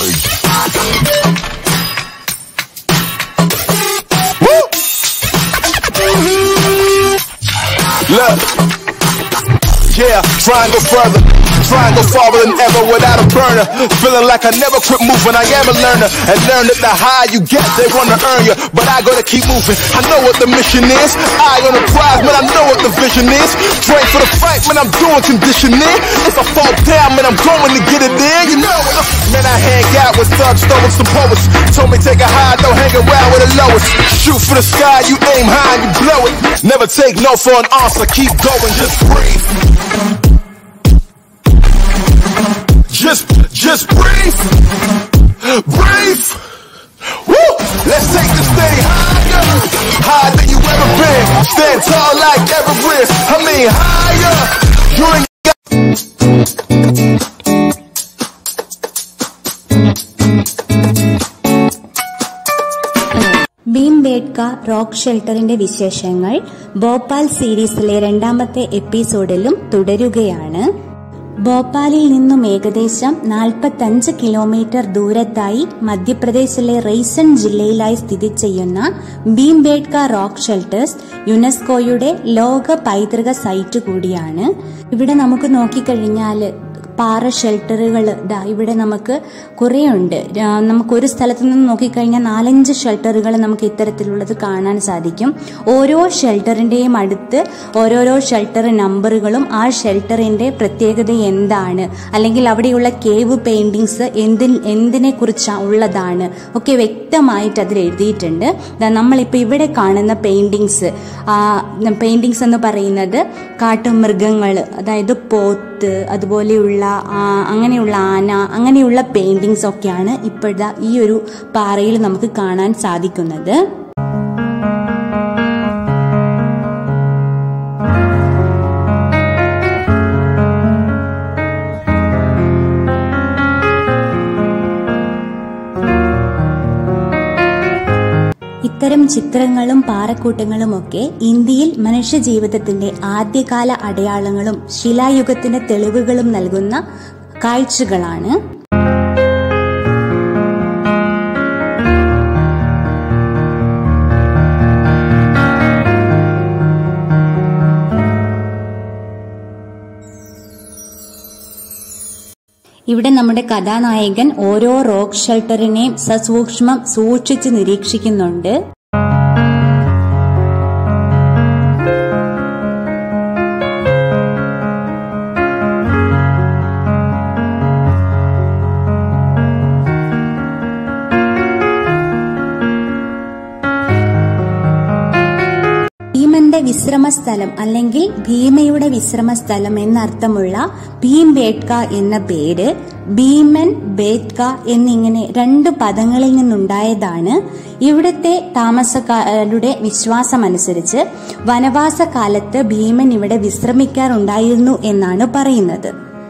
Look, yeah, try and go further, try and go farther than ever without a burner. Feeling like I never quit moving, I am a learner. And learn that the higher you get, they wanna earn you. But I gotta keep moving, I know what the mission is. Eye on the prize, man, I know what the vision is. Train for the fight, man, I'm doing conditioning. If I fall down, man, I'm going to get it in, you know it. Man, I hang out with thugs, stoics, some poets. Told me take a high, don't hang around with the lowest. Shoot for the sky, you aim high and you blow it. Never take no for an answer, keep going, just breathe. Just breathe. Breathe. Woo! Let's take this thing higher. Higher than you ever been. Stand tall like Everest. I mean higher. You ain't Bhimbetka rock ഷെൽട്ടറിന്റെ വിശേഷങ്ങൾ ഭോപ്പാൽ സീരീസിലെ രണ്ടാമത്തെ എപ്പിസോഡിലും തുടരുകയാണ്. ഭോപ്പാലിൽ നിന്നും ഏകദേശം 45 kilometre ദൂരത്തായി മധ്യപ്രദേശിലെ റൈസൺ ജില്ലയിലായി സ്ഥിതി ചെയ്യുന്ന ഭീംബേട്ക റോക്ക് ഷെൽട്ടേഴ്സ് യുനെസ്കോയുടെ ലോക പൈതൃക സൈറ്റ് കൂടിയാണ്. ഇവിടെ നമുക്ക് നോക്കിക്കഴിഞ്ഞാൽ പാറ ഷെൽട്ടറുകൾ ഇവിടെ നമുക്ക് കുറേ ഉണ്ട്. നമുക്കൊരു സ്ഥലത്ത് നിന്ന് നോക്കിക്കഴിഞ്ഞാൽ 4-5 ഷെൽട്ടറുകൾ നമുക്ക് ഇത്തരത്തിലുള്ളത് കാണാൻ സാധിക്കും. ഓരോ ഷെൽട്ടറിന്റെയും അടുത്ത് ഓരോരോ ഷെൽട്ടർ നമ്പറുകളും ആ ഷെൽട്ടറിന്റെ പ്രത്യേകത എന്താണ്, അല്ലെങ്കിൽ അവിടെയുള്ള കേവ് പെയിന്റിങ്സ് എന്തിനെ കുറിച്ച് ഉള്ളതാണ് ഒക്കെ വ്യക്തമായിട്ട് അതിൽ എഴുതിയിട്ടുണ്ട്. നമ്മളിപ്പോൾ ഇവിടെ കാണുന്ന പെയിന്റിങ്സ് എന്ന് പറയുന്നത് കാട്ടുമൃഗങ്ങൾ, അതായത് പോത്ത്, അതുപോലെയുള്ള അങ്ങനെയുള്ള ആന, അങ്ങനെയുള്ള പെയിന്റിങ്സ് ഒക്കെയാണ് ഇപ്പോഴത്തെ ഈ ഒരു പാറയിൽ നമുക്ക് കാണാൻ സാധിക്കുന്നത്. ഇത്തരം ചിത്രങ്ങളും പാറക്കൂട്ടങ്ങളുമൊക്കെ ഇന്ത്യയിൽ മനുഷ്യജീവിതത്തിന്റെ ആദ്യകാല അടയാളങ്ങളും ശിലായുഗത്തിന്റെ തെളിവുകളും നൽകുന്ന കാഴ്ചകളാണ്. ഇവിടെ നമ്മുടെ കഥാനായകൻ ഓരോ റോക്ക് ഷെൽട്ടറിനെയും സസൂക്ഷ്മം സൂക്ഷിച്ച് നിരീക്ഷിക്കുന്നുണ്ട്. ഭീമന്റെ വിശ്രമസ്ഥലം അല്ലെങ്കിൽ ഭീമയുടെ വിശ്രമസ്ഥലം എന്നർത്ഥമുള്ള ഭീംബേട്ക എന്ന പേര് ഭീമൻ ബേത്ക എന്നിങ്ങനെ 2 പദങ്ങളിൽ നിന്നുണ്ടായതാണ്. ഇവിടുത്തെ താമസക്കാരുടെ വിശ്വാസമനുസരിച്ച് വനവാസകാലത്ത് ഭീമൻ ഇവിടെ വിശ്രമിക്കാറുണ്ടായിരുന്നു എന്നാണ് പറയുന്നത്.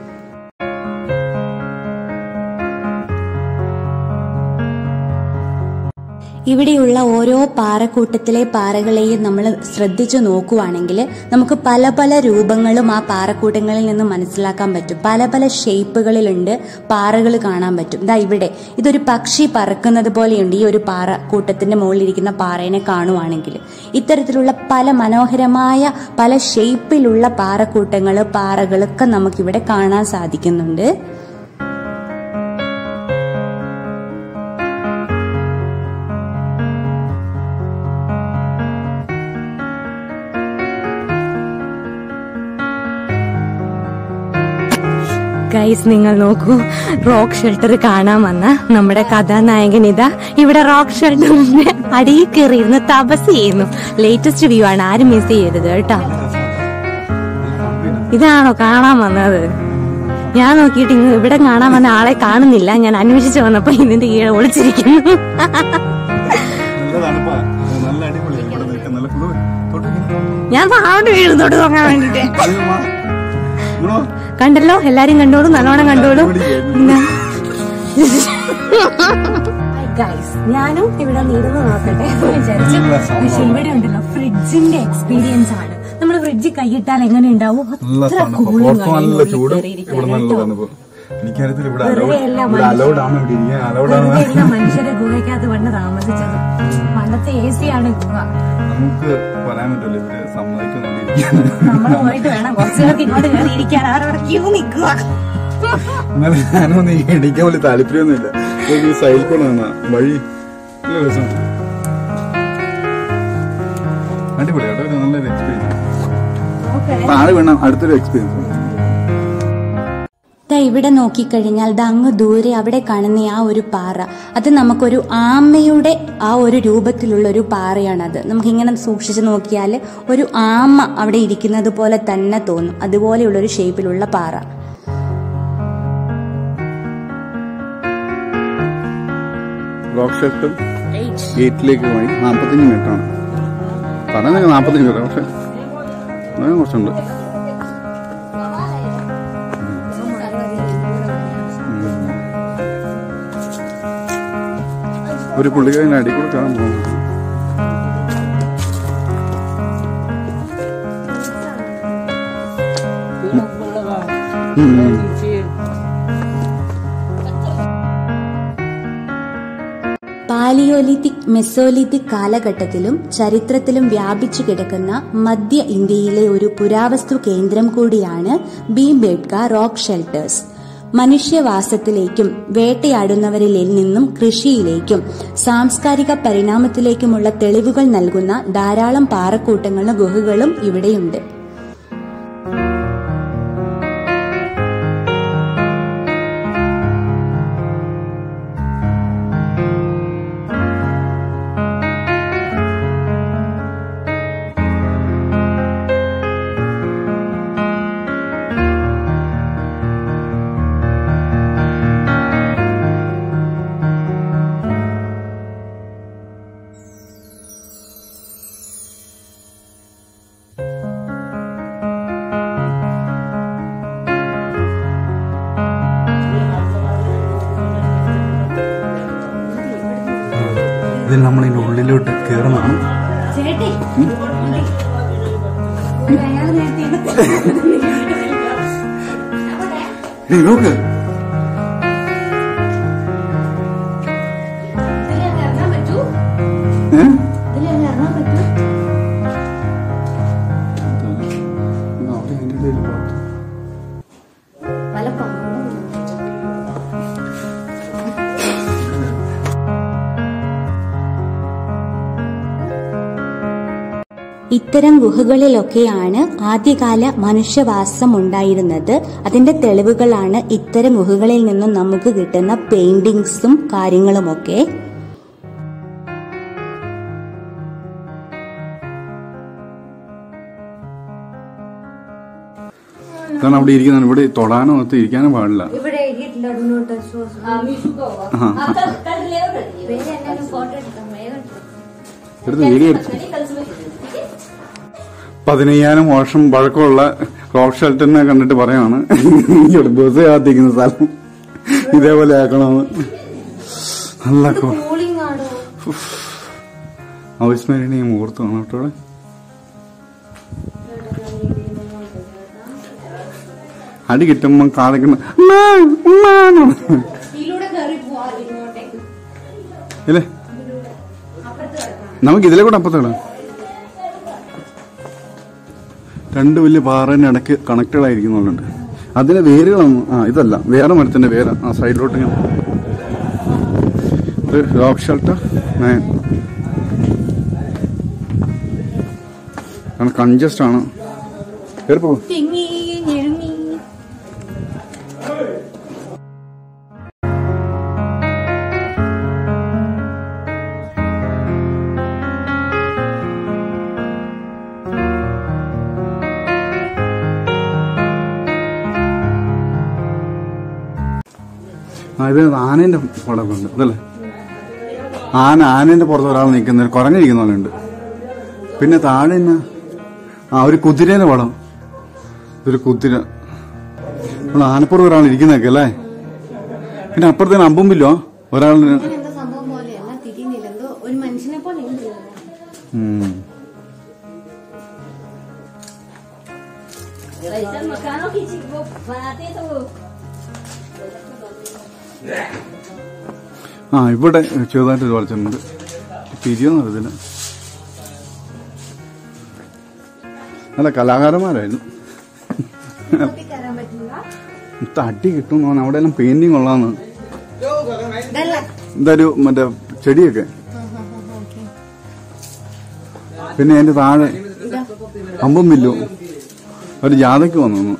ഇവിടെയുള്ള ഓരോ പാറക്കൂട്ടത്തിലെ പാറകളെയും നമ്മൾ ശ്രദ്ധിച്ചു നോക്കുവാണെങ്കിൽ നമുക്ക് പല പല രൂപങ്ങളും ആ പാറക്കൂട്ടങ്ങളിൽ നിന്ന് മനസ്സിലാക്കാൻ പറ്റും. പല പല ഷേപ്പുകളിലുണ്ട് പാറകൾ കാണാൻ പറ്റും. ഇവിടെ ഇതൊരു പക്ഷി പറക്കുന്നത് പോലെയുണ്ട്. ഈ ഒരു പാറക്കൂട്ടത്തിന്റെ മുകളിലിരിക്കുന്ന പാറയെ കാണുവാണെങ്കിൽ ഇത്തരത്തിലുള്ള പല മനോഹരമായ പല ഷേപ്പിലുള്ള പാറകളൊക്കെ നമുക്കിവിടെ കാണാൻ സാധിക്കുന്നുണ്ട്. ഗൈസ്, നിങ്ങൾ നോക്കൂ, റോക്ക് ഷെൽട്ടർ കാണാൻ വന്ന നമ്മുടെ കഥാനായകൻ ഇതാ ഇവിടെ റോക്ക് ഷെൽട്ടറിന്റെ അടിയിൽ കയറിയിരുന്ന് തപസ് ചെയ്യുന്നു. ലേറ്റസ്റ്റ് വ്യൂ ആണ്, ആരും മിസ് ചെയ്യരുത് കേട്ടോ. ഇതാണോ കാണാൻ വന്നത്? ഞാൻ നോക്കിയിട്ട് ഇവിടെ കാണാൻ വന്ന ആളെ കാണുന്നില്ല. ഞാൻ അന്വേഷിച്ചു വന്നപ്പോ ഇതിന്റെ കീഴെ ഒളിച്ചിരിക്കുന്നു. ഞാൻ താഴോട്ട് വീഴുന്നോട്ട് നോക്കാൻ വേണ്ടിട്ട്. കണ്ടല്ലോ, എല്ലാരും കണ്ടോളൂ, നല്ലോണം കണ്ടോളൂ. ഞാനും ഇവിടെ നീരുന്ന് നോക്കട്ടെ വിചാരിച്ചു. പക്ഷെ ഇവിടെ ഉണ്ടല്ലോ ഫ്രിഡ്ജിന്റെ എക്സ്പീരിയൻസ് ആണ്. നമ്മൾ ഫ്രിഡ്ജിൽ കൈയിട്ടാൽ എങ്ങനെ ഉണ്ടാവും? അത്ര കൂളിംഗ് എനിക്കറിയത്തില്ല ഇവിടെ അലൗഡ് ആണ്, ഇവിടെ ഇരിക്കാൻ അലൗഡ് ആണ്. മനുഷ്യരെ ഗുഹയ്ക്കകത്ത് വന്ന് താമസിച്ചത്. പണ്ടത്തെ AC ആണ് ഗുഹ. നമുക്ക് പറയാൻ പറ്റില്ല ഇവര് സമ്മതിക്കുന്നിരിക്കാൻ. നമ്മൾ പോയിട്ട് വേണം കുറച്ചുപേർക്ക് ഇങ്ങോട്ട് കയറി ഇരിക്കാൻ. ആരോടെ ക്യൂ നിൽക്കുക. എന്നാലും ഞാനൊന്നും എണീക്കാൻ വലിയ താല്പര്യമൊന്നുമില്ല. ഈ സൈഡിൽ കൂടെ നിന്നാ വഴി രസം. അടിപൊളി കേട്ടോ, നല്ലൊരു എക്സ്പീരിയൻസ്. താഴെ വേണം അടുത്തൊരു എക്സ്പീരിയൻസ്. ഇവിടെ നോക്കിക്കഴിഞ്ഞാൽ അങ്ങ് ദൂരെ അവിടെ കാണുന്ന ആ ഒരു പാറ, അത് നമുക്കൊരു ആമയുടെ ആ ഒരു രൂപത്തിലുള്ള ഒരു പാറയാണത്. നമുക്കിങ്ങനെ സൂക്ഷിച്ച് നോക്കിയാൽ ഒരു ആമ അവിടെ ഇരിക്കുന്നത് പോലെ തന്നെ തോന്നും, അതുപോലെയുള്ളൊരു ഷേപ്പിലുള്ള പാറ. റോക്ക് ഷെൽട്ടർ 8ലേക്ക് പോയി 45 മിനിറ്റാണ് പറയുന്നത്. 45 മിനിറ്റ് പക്ഷെ കുറച്ചുണ്ട്. ഒരു പുള്ളിക്കാരൻ അടി കൂടെ കാണാൻ പോകുന്നു. പാലിയോലിത്തിക് മെസോലിത്തിക് കാലഘട്ടത്തിലും ചരിത്രത്തിലും വ്യാപിച്ചു കിടക്കുന്ന മധ്യ ഇന്ത്യയിലെ ഒരു പുരാവസ്തു കേന്ദ്രം കൂടിയാണ് ഭീംബേട്ക റോക്ക് ഷെൽട്ടേഴ്സ്. മനുഷ്യവാസത്തിലേക്കും വേട്ടയാടുന്നവരിൽ നിന്നും കൃഷിയിലേക്കും സാംസ്കാരിക പരിണാമത്തിലേക്കുമുള്ള തെളിവുകൾ നൽകുന്ന ധാരാളം പാറക്കൂട്ടങ്ങളും ഗുഹകളും ഇവിടെയുണ്ട്. ഇതിൽ നമ്മളിതിന്റെ ഉള്ളിലോട്ട് കയറുന്നതാണ്. നോക്ക്, ഇത്തരം ഗുഹകളിലൊക്കെയാണ് ആദ്യകാല മനുഷ്യവാസം ഉണ്ടായിരുന്നത്. അതിന്റെ തെളിവുകളാണ് ഇത്തരം ഗുഹകളിൽ നിന്നും നമുക്ക് കിട്ടുന്ന പെയിന്റിങ്സും കാര്യങ്ങളുമൊക്കെ. അവിടെ ഇരിക്കുന്ന ഇവിടെ തൊടാനോ ഒത്ത് ഇരിക്കാനും പാടില്ല. എടുത്ത് വീഡിയോ എടുത്തു. 15,000 വർഷം പഴക്കമുള്ള റോക്ക് ഷെൽട്ടറിനെ കണ്ടിട്ട് പറയാണ് ഇവിടെ ബസ് കാത്തിരിക്കുന്ന സ്ഥലം ഇതേപോലെ ആക്കണമെന്ന്. നല്ല അവിസ്മരണീയ മുഹൂർത്തമാണ് കേട്ടോ. അടി കിട്ടുമ്പോ കാണിക്കുന്ന ഇല്ലേ, നമുക്ക് ഇതിലെ കൂടെ അപ്പുറത്താണ്. 2 വലിയ പാറേന്റെ ഇടയ്ക്ക് കണക്റ്റഡ് ആയിരിക്കുന്നുണ്ട്. അതിന് വേരുകളൊന്നും ഇതല്ല, വേറെ മരത്തിന്റെ വേര് ആ സൈഡിലോട്ട് റോക്ക് ഷെൽട്ടർ കൺജസ്റ്റ് ആണ്. കയറിപ്പോ. ഇത് ആനേന്റെ പടമുണ്ട് അതല്ലേ. ആനേന്റെ പുറത്ത് ഒരാൾ നിൽക്കുന്ന കുറഞ്ഞിരിക്കുന്ന പോലെ ഉണ്ട്. പിന്നെ താഴെ ഒരു കുതിരേന്റെ പടം. ഇതൊരു കുതിര, ആനപ്പുറത്ത് ഒരാൾ ഇരിക്കുന്നൊക്കെ അല്ലേ. പിന്നെ അപ്പുറത്തേന് അമ്പുമ്പില്ലോ ഒരാളിന്. ഇവിടെ ചെറുതായിട്ടൊരു വളച്ചുണ്ട്. തിരിയൊന്നും അറിയത്തില്ല. നല്ല കലാകാരന്മാരായിരുന്നു. തട്ടി കിട്ടും. അവിടെ എല്ലാം പെയിന്റിങ് കൊള്ളാന്ന്. ഇതൊരു മറ്റേ ചെടിയൊക്കെ. പിന്നെ അതിന്റെ താഴെ അമ്പും വില്ലും ഒരു ജാഥയ്ക്ക് വന്നു.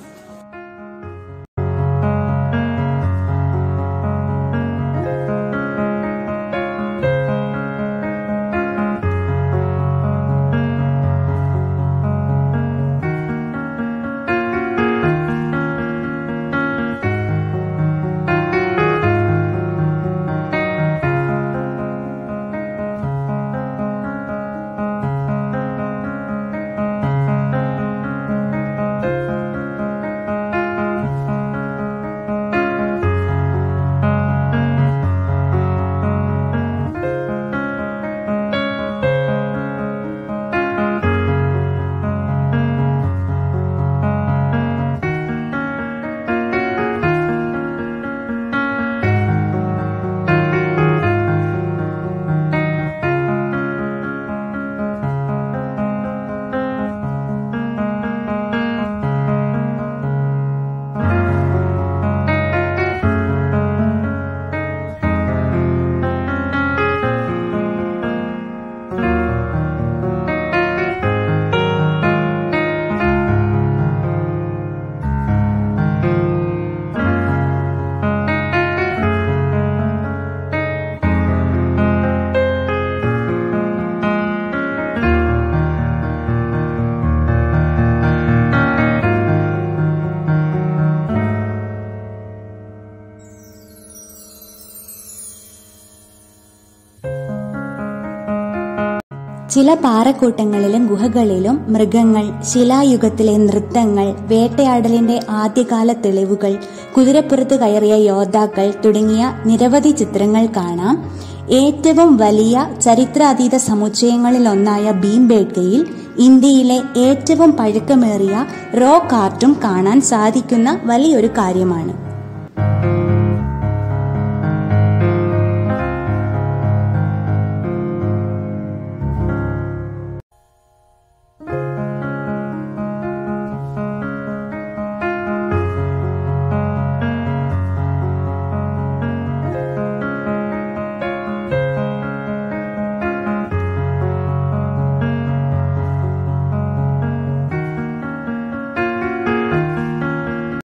ചില പാറക്കൂട്ടങ്ങളിലും ഗുഹകളിലും മൃഗങ്ങൾ, ശിലായുഗത്തിലെ നൃത്തങ്ങൾ, വേട്ടയാടലിന്റെ ആദ്യകാല തെളിവുകൾ, കുതിരപ്പുറത്ത് കയറിയ യോദ്ധാക്കൾ തുടങ്ങിയ നിരവധി ചിത്രങ്ങൾ കാണാം. ഏറ്റവും വലിയ ചരിത്രാതീത സമുച്ചയങ്ങളിലൊന്നായ ഭീംബേട്കയിൽ ഇന്ത്യയിലെ ഏറ്റവും പഴക്കമേറിയ റോക്ക് ആർട്ടും കാണാൻ സാധിക്കുന്ന വലിയൊരു കാര്യമാണ്.